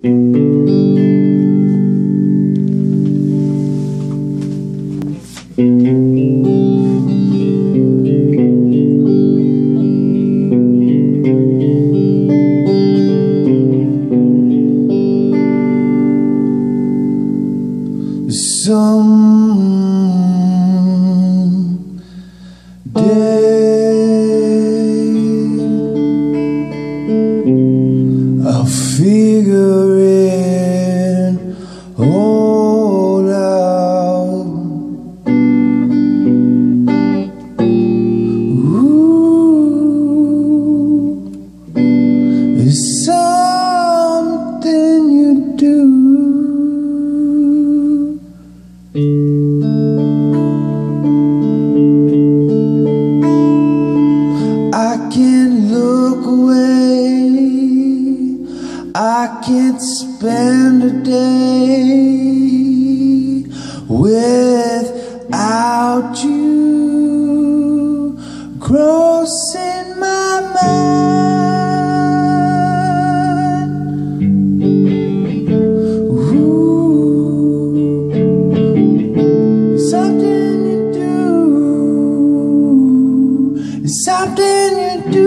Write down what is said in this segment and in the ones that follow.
I'll figure it all out. Ooh, it's something you do. I can't look away, I can't spend a day without you crossing my mind. Ooh, something you do, it's something you do.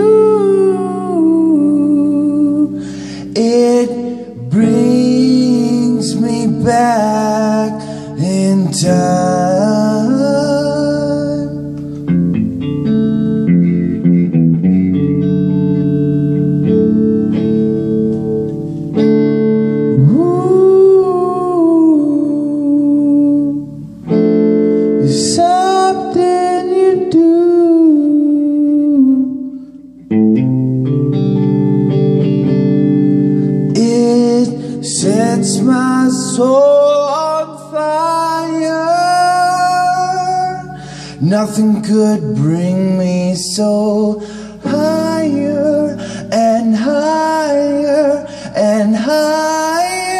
It brings me back in time. Ooh, it's something you do. Sets my soul on fire. Nothing could bring me so higher and higher and higher.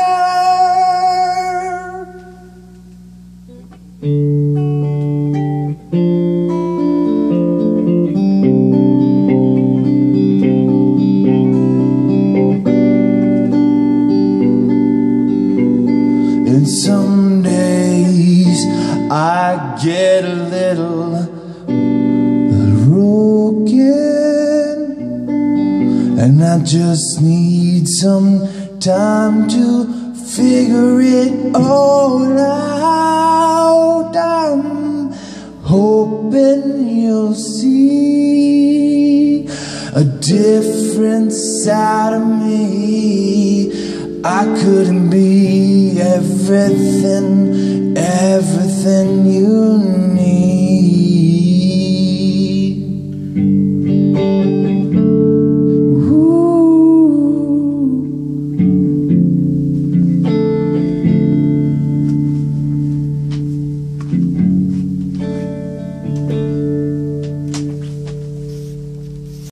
And some days I get a little broken, and I just need some time to figure it all out. I'm hoping you'll see a different side of me. I couldn't be everything you